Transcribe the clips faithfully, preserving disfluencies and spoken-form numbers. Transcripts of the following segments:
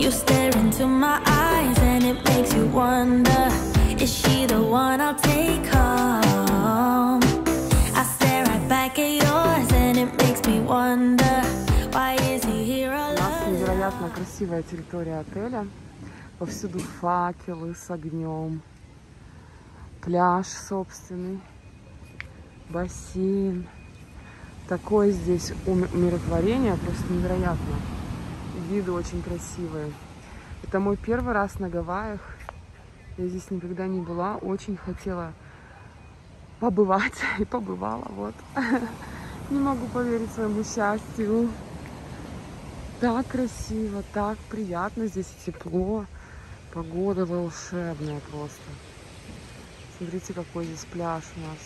You stare into my eyes and it makes you wonder, is she the one I'll take home? I stare right back at yours and it makes me wonder, why is he here alone? У нас невероятно красивая территория отеля. Повсюду факелы с огнем. Пляж собственный. Бассейн. Такое здесь умиротворение, просто невероятно. Виды очень красивые. Это мой первый раз на Гавайях. Я здесь никогда не была. Очень хотела побывать. И побывала. Вот. Не могу поверить своему счастью. Так красиво, так приятно. Здесь тепло. Погода волшебная просто. Смотрите, какой здесь пляж у нас.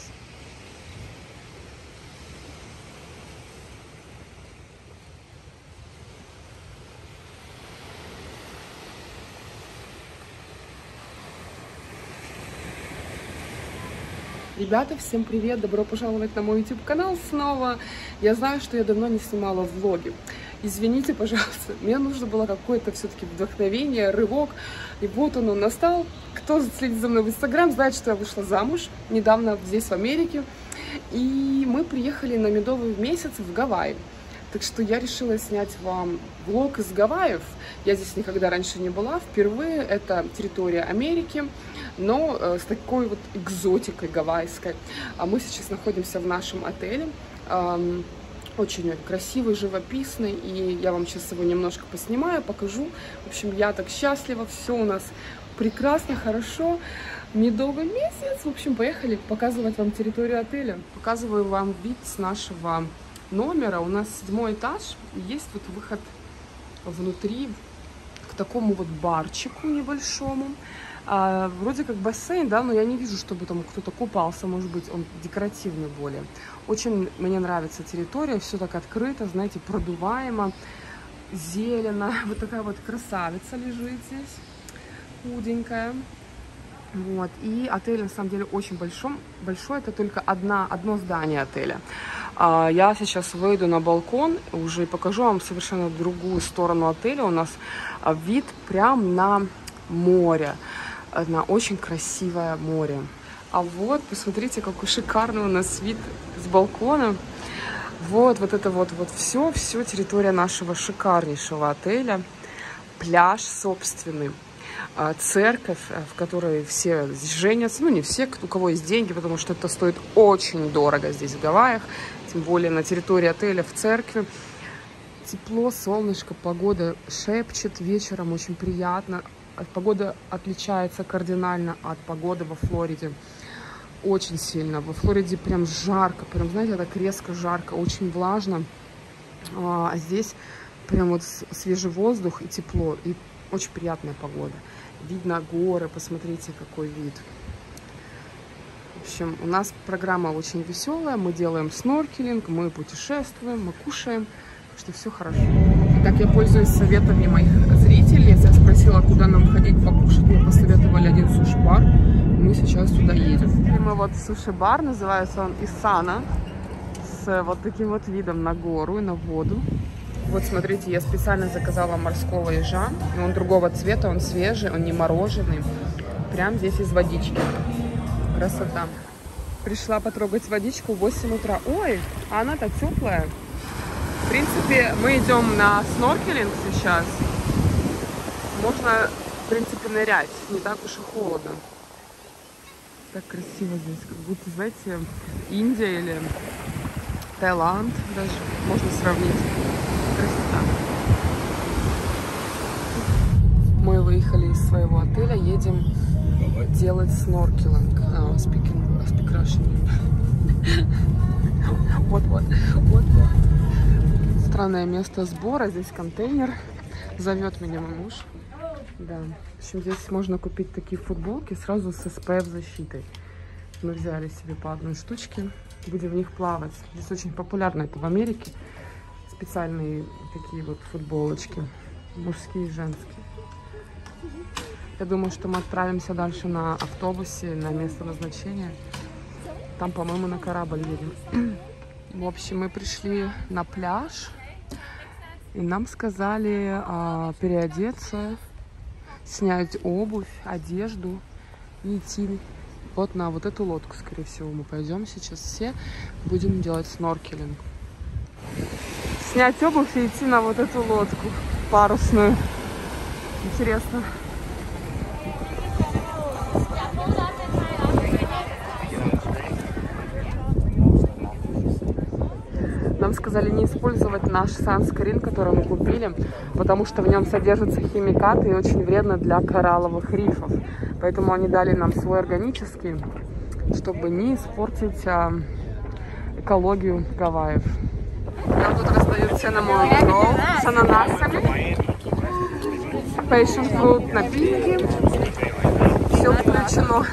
Ребята, всем привет! Добро пожаловать на мой YouTube канал снова. Я знаю, что я давно не снимала влоги. Извините, пожалуйста, мне нужно было какое-то все-таки вдохновение, рывок. И вот оно настал. Кто следит за мной в Инстаграм, знает, что я вышла замуж недавно здесь, в Америке. И мы приехали на медовый месяц в Гавайи. Так что я решила снять вам влог из Гавайев. Я здесь никогда раньше не была. Впервые это территория Америки, но э, с такой вот экзотикой гавайской. А мы сейчас находимся в нашем отеле. Эм, очень красивый, живописный. И я вам сейчас его немножко поснимаю, покажу. В общем, я так счастлива. Все у нас прекрасно, хорошо. Медовый месяц. В общем, поехали показывать вам территорию отеля. Показываю вам вид с нашего номера. У нас седьмой этаж. Есть вот выход внутри к такому вот барчику небольшому. А, вроде как бассейн, да, но я не вижу, чтобы там кто-то купался. Может быть, он декоративный более. Очень мне нравится территория. Все так открыто, знаете, продуваемо, зелено. Вот такая вот красавица лежит здесь, худенькая. Вот. И отель на самом деле очень большой. Большой, это только одна, одно здание отеля. А я сейчас выйду на балкон, уже покажу вам совершенно другую сторону отеля. У нас вид прям на море, на очень красивое море. А вот, посмотрите, какой шикарный у нас вид с балкона. Вот, вот это вот, вот все, все территория нашего шикарнейшего отеля. Пляж собственный. Церковь, в которой все женятся, ну не все, у кого есть деньги, потому что это стоит очень дорого здесь в Гавайях, тем более на территории отеля в церкви. Тепло, солнышко, погода шепчет, вечером очень приятно. Погода отличается кардинально от погоды во Флориде, очень сильно. Во Флориде прям жарко, прям, знаете, так резко жарко, очень влажно, а здесь прям вот свежий воздух и тепло, и очень приятная погода. Видно горы, посмотрите, какой вид. В общем, у нас программа очень веселая. Мы делаем сноркелинг, мы путешествуем, мы кушаем. Так что все хорошо. Итак, я пользуюсь советами моих зрителей. Я спросила, куда нам ходить покушать. Мне посоветовали один суши-бар. Мы сейчас туда едем. И мы вот суши-бар, называется он Исана. С вот таким вот видом на гору и на воду. Вот смотрите, я специально заказала морского ежа. Он другого цвета, он свежий, он не мороженый. Прям здесь из водички. Красота. Пришла потрогать водичку в восемь утра. Ой, а она-то теплая. В принципе, мы идем на сноркелинг сейчас. Можно, в принципе, нырять. Не так уж и холодно. Так красиво здесь. Как будто, знаете, Индия или Таиланд даже можно сравнить. Красота. Мы выехали из своего отеля, едем делать сноркелинг. Oh, speaking, speak Russian. Вот, вот, вот, вот. Странное место сбора. Здесь контейнер. Зовет меня мой муж. Да. В общем, здесь можно купить такие футболки сразу с эс пэ эф защитой. Мы взяли себе по одной штучке. Будем в них плавать. Здесь очень популярно это в Америке. Специальные такие вот футболочки, мужские и женские. Я думаю, что мы отправимся дальше на автобусе на место назначения. Там, по-моему, на корабль едем. В общем, мы пришли на пляж. И нам сказали а, переодеться, снять обувь, одежду и идти вот на вот эту лодку, скорее всего. Мы пойдем сейчас все, будем делать сноркелинг. Снять обувь и идти на вот эту лодку парусную. Интересно. Нам сказали не использовать наш санскрин, который мы купили, потому что в нем содержатся химикаты и очень вредно для коралловых рифов. Поэтому они дали нам свой органический, чтобы не испортить а, экологию Гавайев. Нам тут раздают cinnamon roll с ананасами, passion fruit напитки. Все включено.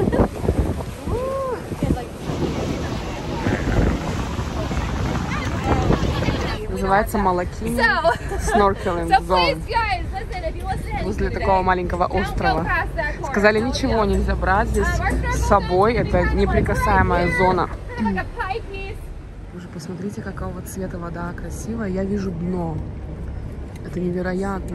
Называется Малакини Snorkeling Zone. Возле такого маленького острова. Сказали, ничего нельзя брать здесь с собой. Это неприкасаемая зона. Боже, посмотрите, какого цвета вода красивая. Я вижу дно. Это невероятно.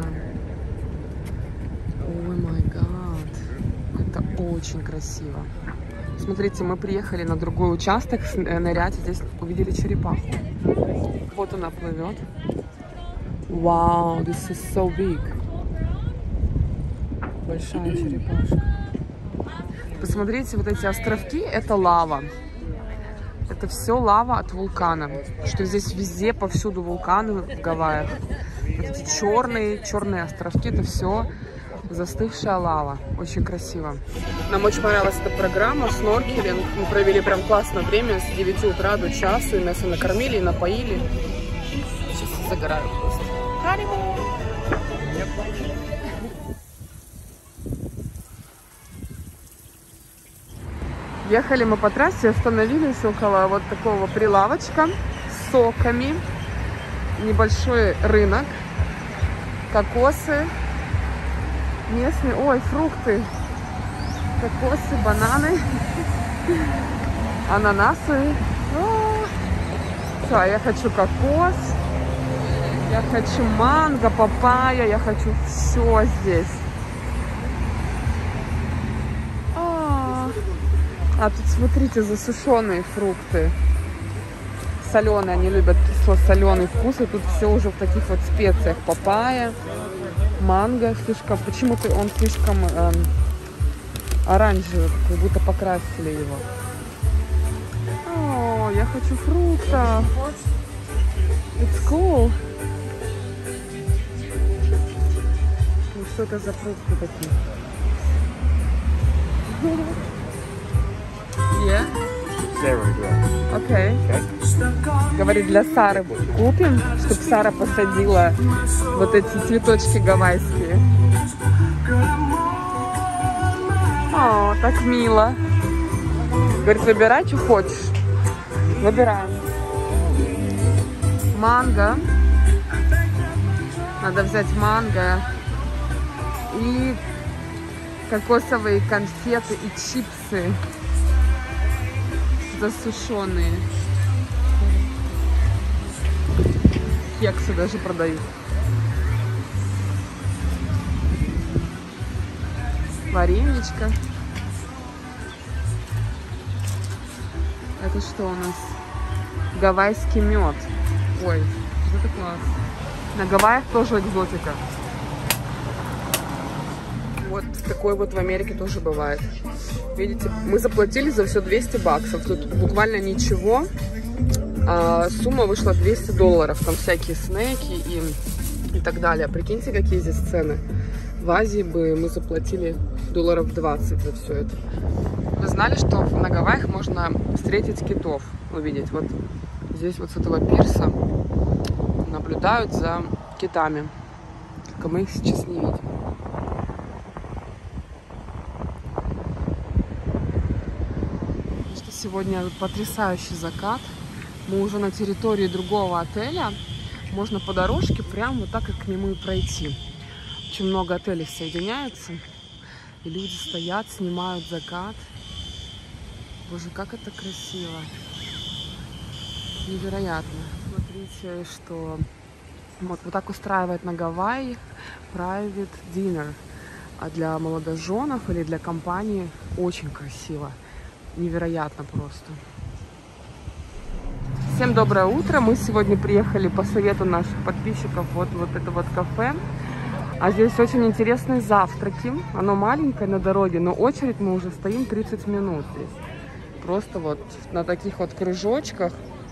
Ой, май гад. Это очень красиво. Смотрите, мы приехали на другой участок нырять. Здесь увидели черепаху. Вот она плывет. Вау, this is so big. Большая черепашка. Посмотрите, вот эти островки, это лава. Это все лава от вулкана. Что здесь везде, повсюду вулканы в Гавайях. Вот эти черные, черные островки, это все застывшая лава. Очень красиво. Нам очень понравилась эта программа, сноркелинг. Мы провели прям классное время с девяти утра до часу. И нас и накормили, и напоили. Сейчас загораю просто. Ехали мы по трассе, остановились около вот такого прилавочка с соками. Небольшой рынок. Кокосы. Местные, ой, фрукты, кокосы, бананы, ананасы. Все, я хочу кокос, я хочу манго, папайя, я хочу все здесь. А, а тут смотрите, засушенные фрукты. Соленые, они любят кисло-соленый вкус, и тут все уже в таких вот специях. Папайя. Манго слишком, почему-то он слишком э, оранжевый, как будто покрасили его. О, я хочу фрукта. It's cool. Ну, что это за фрукты такие? Yeah? Окей. Okay. Говорит, для Сары купим, чтобы Сара посадила вот эти цветочки гавайские. О, так мило. Говорит, выбирай, что хочешь. Выбираем. Манго. Надо взять манго. И кокосовые конфеты и чипсы. Засушенные. Кексы даже продают. Вареничка. Это что у нас? Гавайский мед. Ой, это класс. На Гавайях тоже экзотика. Вот такой вот в Америке тоже бывает. Видите, мы заплатили за все двести баксов. Тут буквально ничего. А сумма вышла двести долларов. Там всякие снеки и, и так далее. Прикиньте, какие здесь цены. В Азии бы мы заплатили долларов двадцать за все это. Вы знали, что на Гавайях можно встретить китов? Увидеть. Вот здесь вот с этого пирса наблюдают за китами. Только мы их сейчас не видим. Сегодня потрясающий закат. Мы уже на территории другого отеля. Можно по дорожке прямо вот так и к нему и пройти. Очень много отелей соединяются. И люди стоят, снимают закат. Боже, как это красиво. Невероятно. Смотрите, что Вот, вот так устраивает на Гавайи private dinner. А для молодоженов или для компании очень красиво. Невероятно просто. Всем доброе утро. Мы сегодня приехали по совету наших подписчиков вот, вот это вот кафе. А здесь очень интересные завтраки. Оно маленькое на дороге, но очередь мы уже стоим тридцать минут здесь. Просто вот на таких вот кружочках.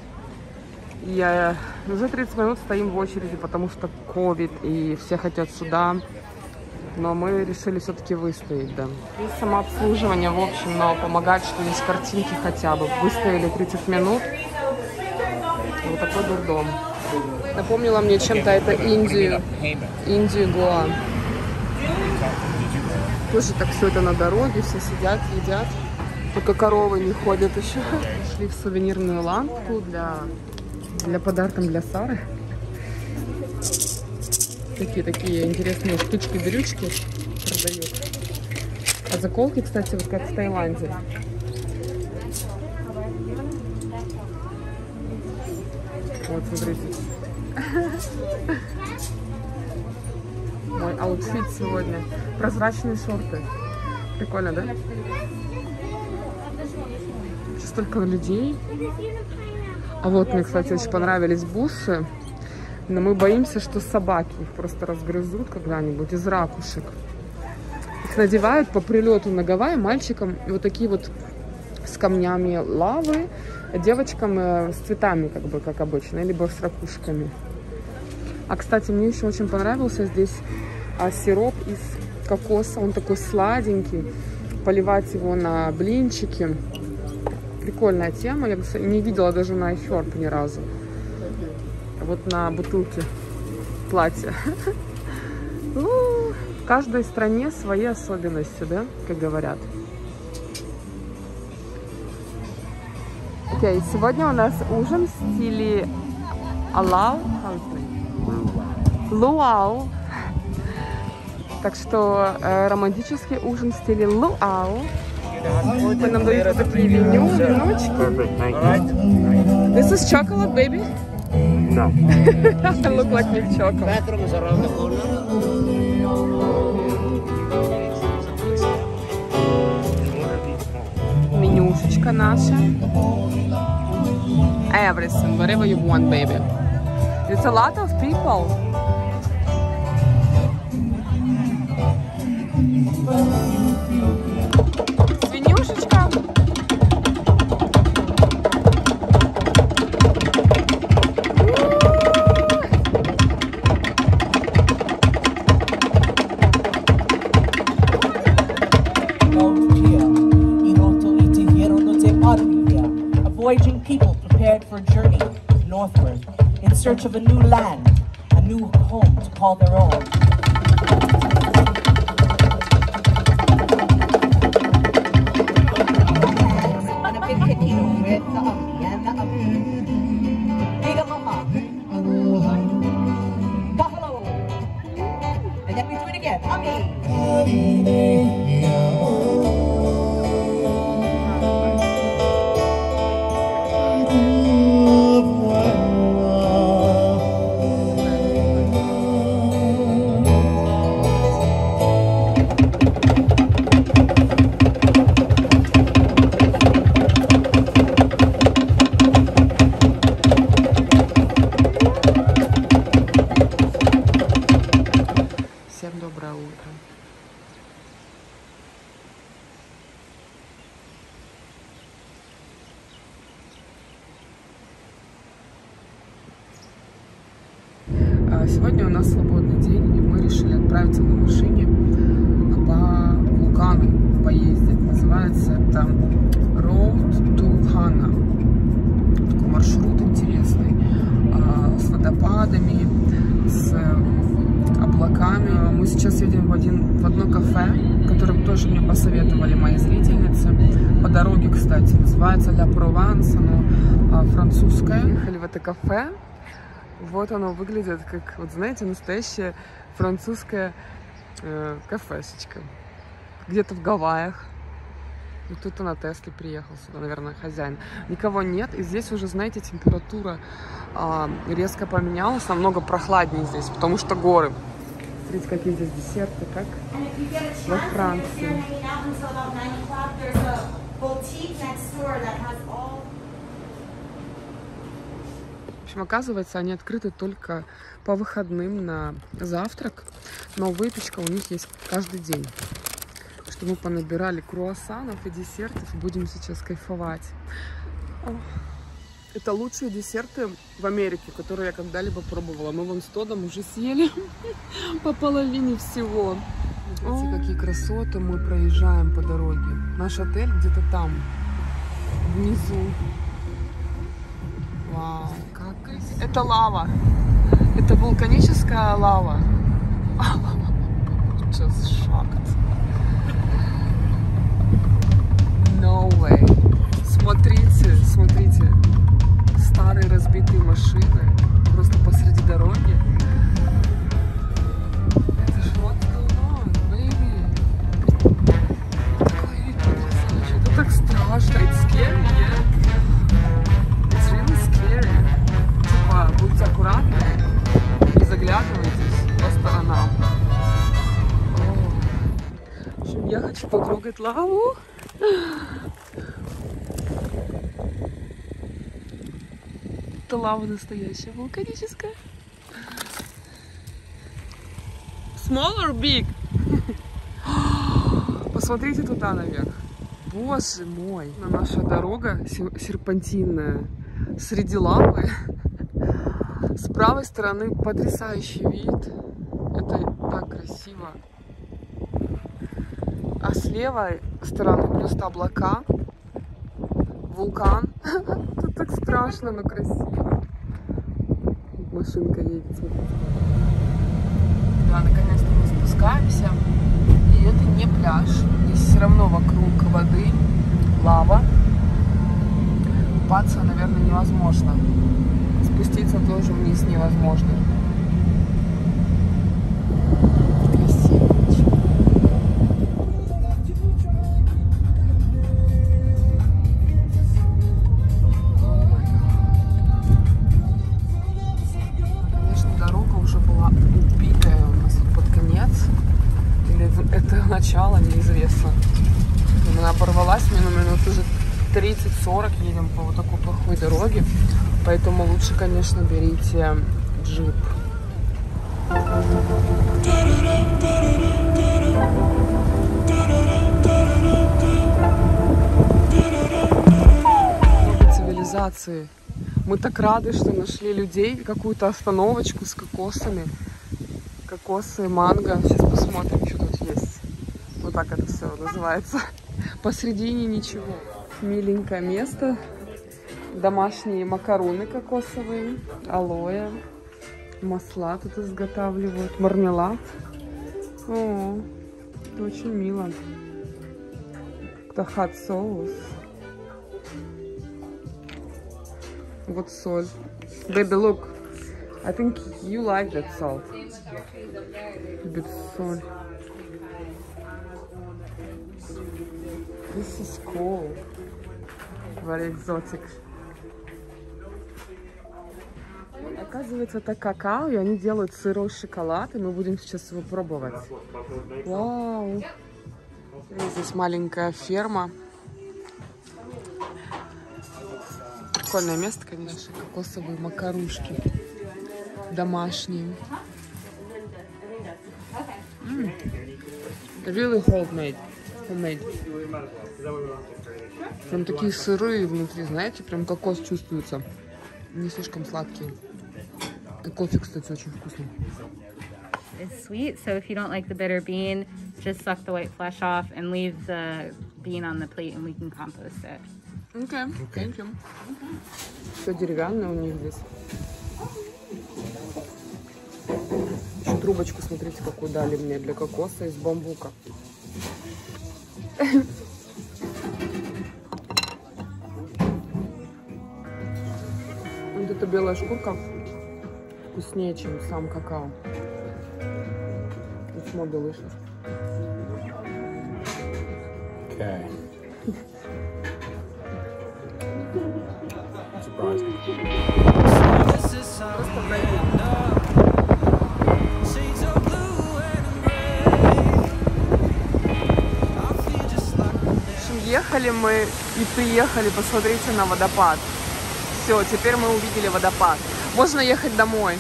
И уже тридцать минут стоим в очереди, потому что ковид и все хотят сюда. Но мы решили все-таки выстоять, да. Здесь самообслуживание, в общем, но помогает, что есть картинки хотя бы. Выстояли тридцать минут. Вот такой дурдом. Напомнила мне чем-то это Индию. Индию, Гоа. Тоже так все это на дороге, все сидят, едят. Только коровы не ходят еще. Шли в сувенирную лавку для, для подарков для Сары. Такие-такие интересные штучки-дрючки продают. А заколки, кстати, вот как в Таиланде. Вот, смотрите. Мой аутфит сегодня. Прозрачные шорты. Прикольно, да? Сейчас столько людей. А вот мне, кстати, очень понравились бусы. Но мы боимся, что собаки их просто разгрызут когда-нибудь из ракушек. Их надевают по прилету на Гавайи мальчикам вот такие вот с камнями лавы, а девочкам с цветами, как бы, как обычно, либо с ракушками. А, кстати, мне еще очень понравился здесь а, сироп из кокоса. Он такой сладенький. Поливать его на блинчики. Прикольная тема. Я не видела даже на iHerb ни разу. Вот на бутылке платья. В каждой стране свои особенности, да, как говорят. Окей, okay, сегодня у нас ужин в стиле Алау. Луау. Так что э, романтический ужин в стиле Луау. Вот нам дают вот такие виню, виночки. This is chocolate, baby? No. I look like milk chocolate. Bathroom is around the corner. Менюшечка наша. Everything, whatever you want, baby. It's a lot of people. Свинюшечка. Voyaging people prepared for a journey northward in search of a new land, a new home to call their own. And then we do it again. Сегодня у нас свободный день, и мы решили отправиться на машине по вулкану поездить. Называется это Road to Hana. Такой маршрут интересный, с водопадами, с облаками. Мы сейчас едем в, один, в одно кафе, которое тоже мне посоветовали мои зрительницы. По дороге, кстати, называется Ля Прованс, оно французское. Ехали в это кафе. Вот оно выглядит как, вот знаете, настоящая французская э, кафешечка. Где-то в Гавайях. И тут он на Тесле приехал сюда, наверное, хозяин. Никого нет. И здесь уже, знаете, температура а, резко поменялась. Намного прохладнее здесь, потому что горы. Смотрите, какие здесь десерты, как во Франции. В общем, оказывается, они открыты только по выходным на завтрак, но выпечка у них есть каждый день. Что мы понабирали круассанов и десертов, и будем сейчас кайфовать. О, это лучшие десерты в Америке, которые я когда-либо пробовала. Мы вон с Тодом уже съели по половине всего. Смотрите, какие красоты мы проезжаем по дороге. Наш отель где-то там, внизу. Вау, как красиво. Это лава. Это вулканическая лава. Just shocked. No way. Смотрите, смотрите. Старые разбитые машины. Просто посреди дороги. Это ж вот on, baby. Какой вид потрясающий. Это так страшно. It's scary, yeah? It's really scary. Типа, будьте аккуратны. Не заглядывайтесь по сторонам. В общем, я хочу потрогать лаву. Это лава настоящая, вулканическая. Small or big? Посмотрите туда наверх. Боже мой. Наша дорога серпантинная среди лавы. С правой стороны потрясающий вид. Это так красиво. А с левой стороны просто облака. Вулкан. Это так страшно, но красиво. Машинка едет, смотрите. Да, наконец-то мы спускаемся. И это не пляж. Здесь все равно вокруг воды лава. Купаться, наверное, невозможно. Спуститься тоже вниз невозможно. Красиво. Конечно, дорога уже была убитая у нас под конец. Или это начало, неизвестно. Она оборвалась, мы минут уже тридцать-сорок едем по вот такой плохой дороге. Поэтому лучше, конечно, берите джип. Цивилизации. Мы так рады, что нашли людей, какую-то остановочку с кокосами. Кокосы, манго. Сейчас посмотрим, что тут есть. Вот так это все называется. Посредине ничего. Миленькое место. Домашние макароны кокосовые, алоэ, масла тут изготавливают, мармелад. О, это очень мило. Это hot соус. Вот соль. Baby, look. I think you like that salt. Любит соль. This is cool. Very exotic. Оказывается, это какао, и они делают сырой шоколад, и мы будем сейчас его пробовать. Вау! Здесь маленькая ферма. Прикольное место, конечно. Кокосовые макарушки. Домашние. Mm. Really homemade. Homemade. Прям такие сырые внутри, знаете, прям кокос чувствуется. Не слишком сладкие. И кофе, кстати, очень вкусный. It's sweet, so if you don't like the bitter bean, just suck the white flesh off and leave the bean on the plate, and we can compost it. Okay, thank you. Все деревянное у них здесь. Еще трубочку, смотрите, какую дали мне для кокоса из бамбука. Вот эта белая шкурка вкуснее, чем сам какао. It's more delicious. Okay. Surprising. Ехали мы и приехали, посмотрите на водопад. Все, теперь мы увидели водопад. Можно ехать домой.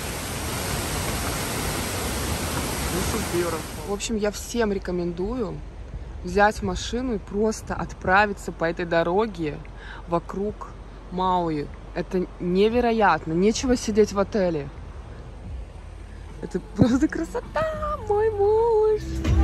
В общем, я всем рекомендую взять машину и просто отправиться по этой дороге вокруг Мауи. Это невероятно. Нечего сидеть в отеле. Это просто красота, мой муж.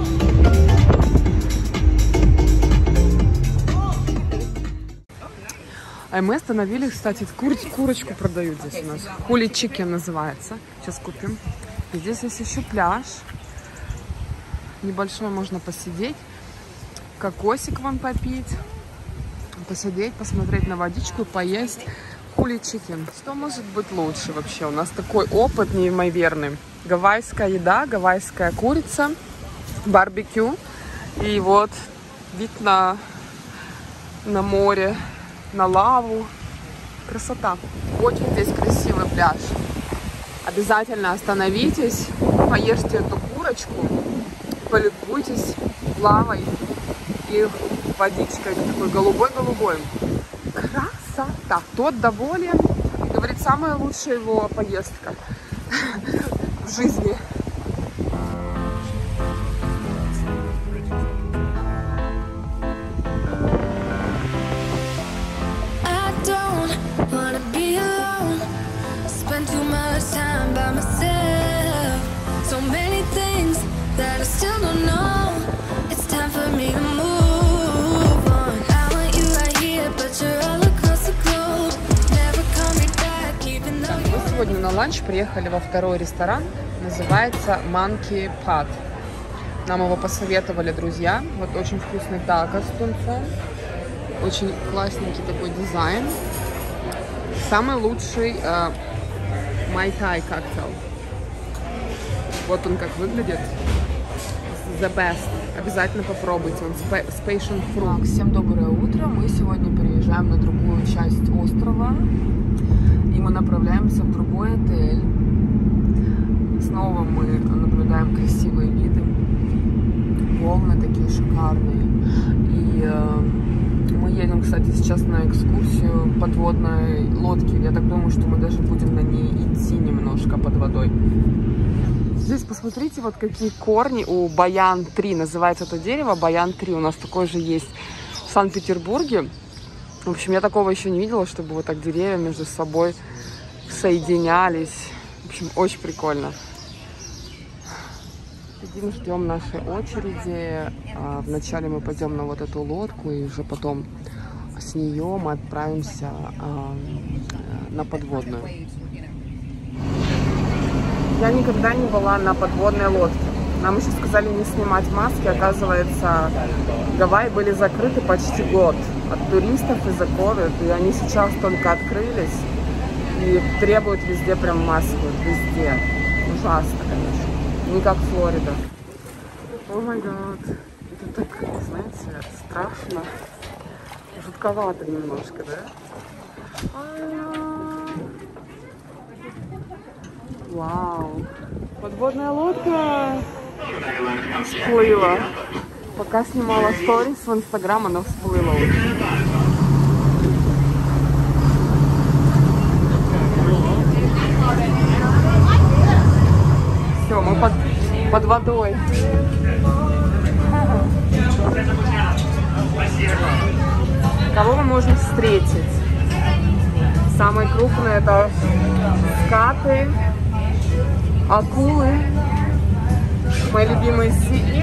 А мы остановились, кстати, кур курочку продают здесь у нас. Хули чикен называется. Сейчас купим. И здесь есть еще пляж. Небольшой, можно посидеть. Кокосик вам попить. Посидеть, посмотреть на водичку, поесть. Хули чикен. Что может быть лучше вообще? У нас такой опыт неимоверный. Гавайская еда, гавайская курица, барбекю. И вот вид на, на море, на лаву. Красота. Очень здесь красивый пляж. Обязательно остановитесь, поешьте эту курочку, полюбуйтесь лавой и водичкой такой голубой-голубой. Красота. Тот доволен. Говорит, самая лучшая его поездка в жизни. Too much time by myself. So many things that I still don't know. It's time for me to move on. I want you right here, but you're all across the globe. Never call me back, even though you. Мы сегодня на ланч приехали во второй ресторан. Называется Monkey Pot. Нам его посоветовали друзья. Вот очень вкусный тако с тунцом. Очень классненький такой дизайн. Самый лучший э, Mai-Tai коктейль. Вот он как выглядит. The best. Обязательно попробуйте. Он с passion fruit. Всем доброе утро. Мы сегодня переезжаем на другую часть острова. И мы направляемся в другой отель. Снова мы наблюдаем красивые виды. Волны такие шикарные. И э, мы едем, кстати, сейчас на экскурсию подводной лодки. Я так думаю, что мы даже будем на ней идти немножко под водой. Здесь посмотрите, вот какие корни у Баян три. Называется это дерево Баян три. У нас такое же есть в Санкт-Петербурге. В общем, я такого еще не видела, чтобы вот так деревья между собой соединялись. В общем, очень прикольно. Сидим, ждем нашей очереди. Вначале мы пойдем на вот эту лодку, и уже потом с нее мы отправимся на подводную. Я никогда не была на подводной лодке. Нам еще сказали не снимать маски. Оказывается, Гавайи были закрыты почти год от туристов из-за ковид. И они сейчас только открылись и требуют везде прям маски. Везде. Ужасно, конечно. Не как Флорида. О май гад. Это так, знаете, страшно. Жутковато немножко, да? Вау. Подводная лодка всплыла. Пока снимала сторис в Инстаграм, она всплыла уже. Все, мы под, под водой. Кого мы можем встретить? Самые крупные это скаты, акулы, мои любимые сии.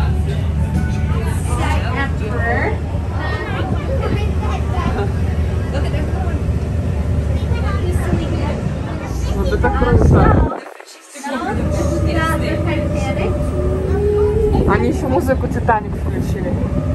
Вот это круто. Они еще музыку Титаник включили.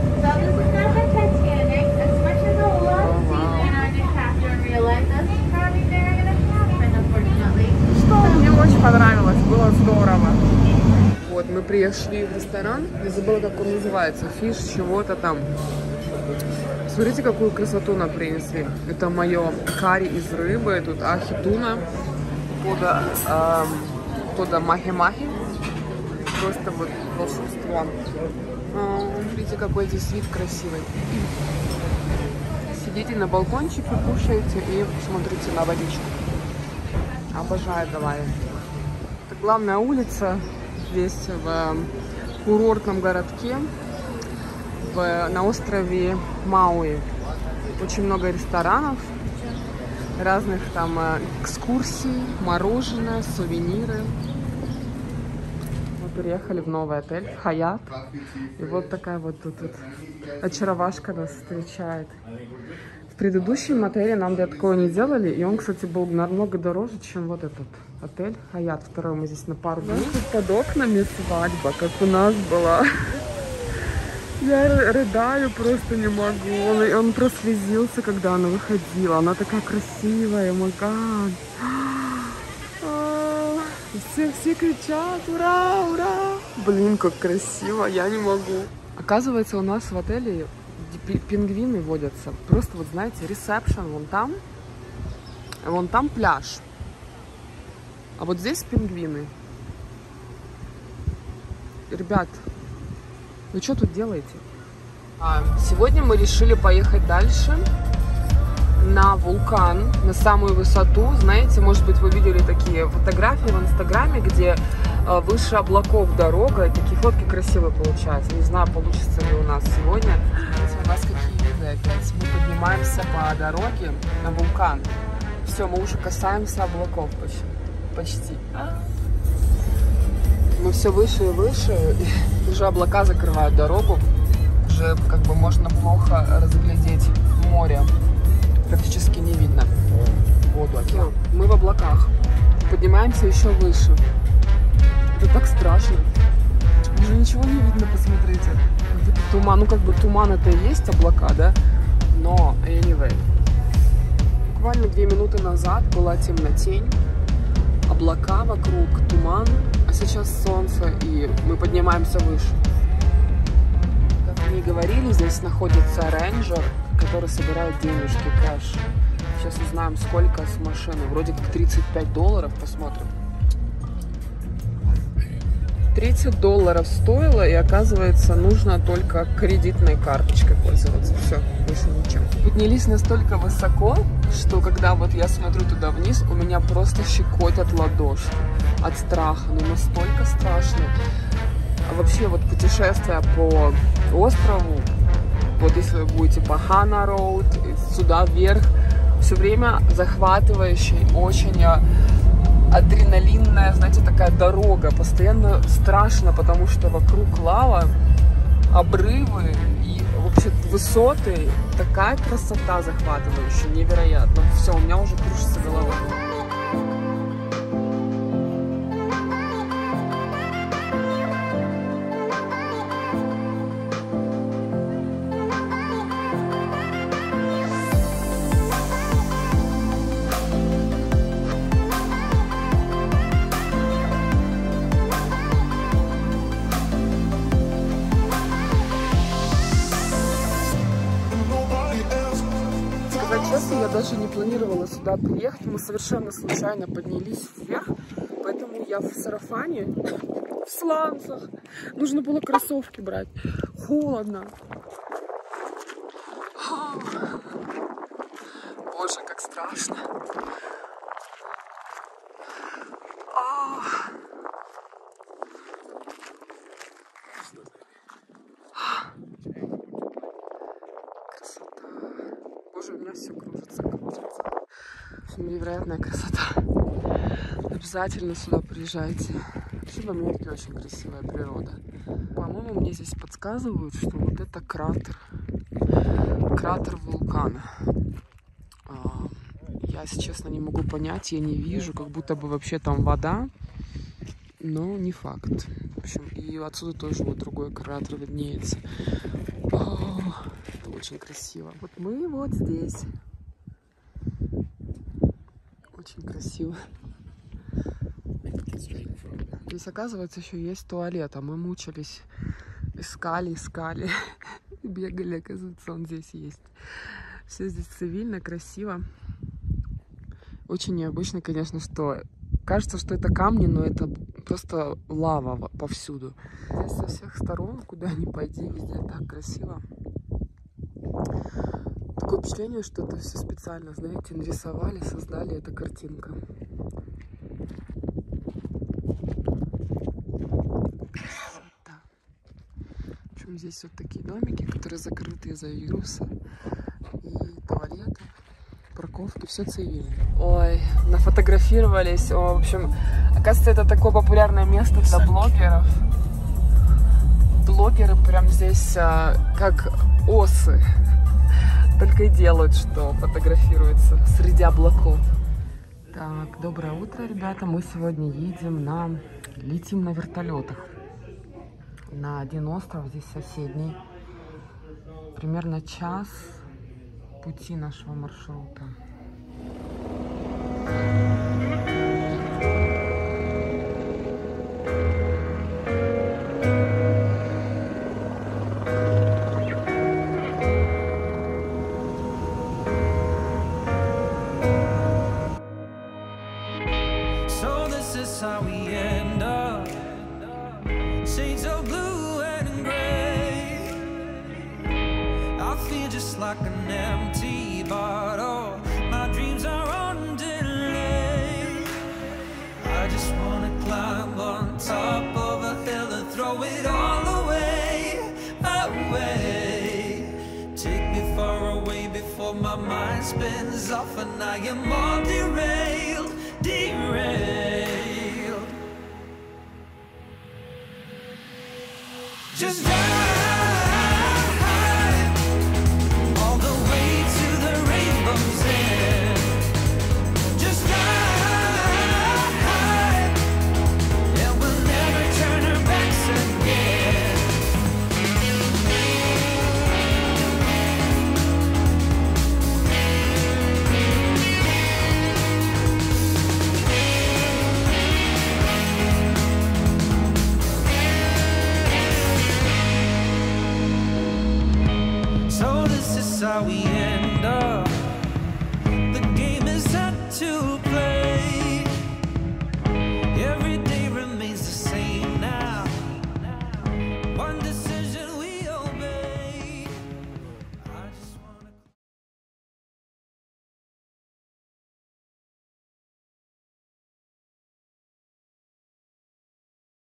Что мне очень понравилось, было здорово. Вот, мы пришли в ресторан, я забыла, как он называется, фиш чего-то там. Смотрите, какую красоту нам принесли. Это мое карри из рыбы. Тут ахитуна. Пода, эм, пода махи-махи. Просто вот волшебство. А, смотрите, какой здесь вид красивый. Сидите на балкончике, кушаете и смотрите на водичку. Обожаю Гавайи. Это главная улица здесь, в курортном городке, в, на острове Мауи. Очень много ресторанов, разных там экскурсий, мороженое, сувениры. Мы приехали в новый отель, Хаят. И вот такая вот тут вот очаровашка нас встречает. В предыдущем отеле нам для такого не делали, и он, кстати, был намного дороже, чем вот этот отель Хаят. Второй мы здесь на пару дней. Тут под окнами свадьба, как у нас была. Я рыдаю, просто не могу. Он, он прослезился, когда она выходила. Она такая красивая, мой гад. Все, все кричат, ура, ура. Блин, как красиво, я не могу. Оказывается, у нас в отеле пингвины водятся. Просто вот, знаете, ресепшн вон там. Вон там пляж. А вот здесь пингвины. Ребят, вы что тут делаете? А, сегодня мы решили поехать дальше на вулкан, на самую высоту. Знаете, может быть, вы видели такие фотографии в Инстаграме, где э, выше облаков дорога, и такие фотки красивые получаются. Не знаю, получится ли у нас сегодня. Смотрите, у нас какие виды опять. Мы поднимаемся по дороге на вулкан. Все, мы уже касаемся облаков почти. почти. Мы все выше и выше, и уже облака закрывают дорогу. Уже как бы можно плохо разглядеть море. Практически не видно воду, океан. Мы в облаках. Поднимаемся еще выше. Это так страшно. Уже ничего не видно, посмотрите. Как будто туман. Ну, как бы туман это и есть облака, да? Но, anyway. Буквально две минуты назад была темнотень. Облака вокруг, туман. А сейчас солнце, и мы поднимаемся выше. Как мне говорили, здесь находится рейнджер, который собирает денежки, кэш. Сейчас узнаем, сколько с машины. Вроде как тридцать пять долларов, посмотрим. тридцать долларов стоило, и оказывается, нужно только кредитной карточкой пользоваться. Все, больше ничем. Поднялись настолько высоко, что когда вот я смотрю туда вниз, у меня просто щекотят ладошки от страха. Ну, настолько страшно. А вообще, вот путешествие по острову, вот если вы будете по Хана Роуд, сюда вверх, все время захватывающая, очень адреналинная, знаете, такая дорога. Постоянно страшно, потому что вокруг лава, обрывы и вообще высоты. Такая красота захватывающая, невероятно. Все, у меня уже кружится голова. Честно, я даже не планировала сюда приехать. Мы совершенно случайно поднялись вверх, поэтому я в сарафане, в сланцах. Нужно было кроссовки брать. Холодно. Боже, как страшно. Боже, у меня все кружится, кружится. Невероятная красота. Обязательно сюда приезжайте. Вообще в Америке очень красивая природа. По-моему, мне здесь подсказывают, что вот это кратер. Кратер вулкана. Я, если честно, не могу понять, я не вижу, как будто бы вообще там вода. Но не факт. В общем, и отсюда тоже вот другой кратер виднеется. О, это очень красиво. Вот мы вот здесь. Очень красиво. Здесь, оказывается, еще есть туалет, а мы мучились. Искали, искали. Бегали, оказывается, он здесь есть. Все здесь цивильно, красиво. Очень необычно, конечно, что кажется, что это камни, но это просто лава повсюду. Здесь со всех сторон, куда ни пойди, везде так красиво. Такое впечатление, что это все специально, знаете, нарисовали, создали эту картинку. Красота. Причем здесь вот такие домики, которые закрыты из-за вируса. И туалеты, парковки, все цивильно. Ой, нафотографировались. О, в общем, оказывается, это такое популярное место для блогеров. Блогеры прям здесь а, как осы. Только и делают, что фотографируются среди облаков. Так, доброе утро, ребята. Мы сегодня едем на... Летим на вертолетах. На один остров, здесь соседний. Примерно час пути нашего маршрута. How we end up, shades of blue and gray. I feel just like an empty bottle. My dreams are on delay. I just wanna climb on top of a hill and throw it all away, away. Take me far away before my mind spins off and I am all derailed, derailed. Just drive all the way to the rainbow's end. Just drive, and we'll never turn our backs again. How we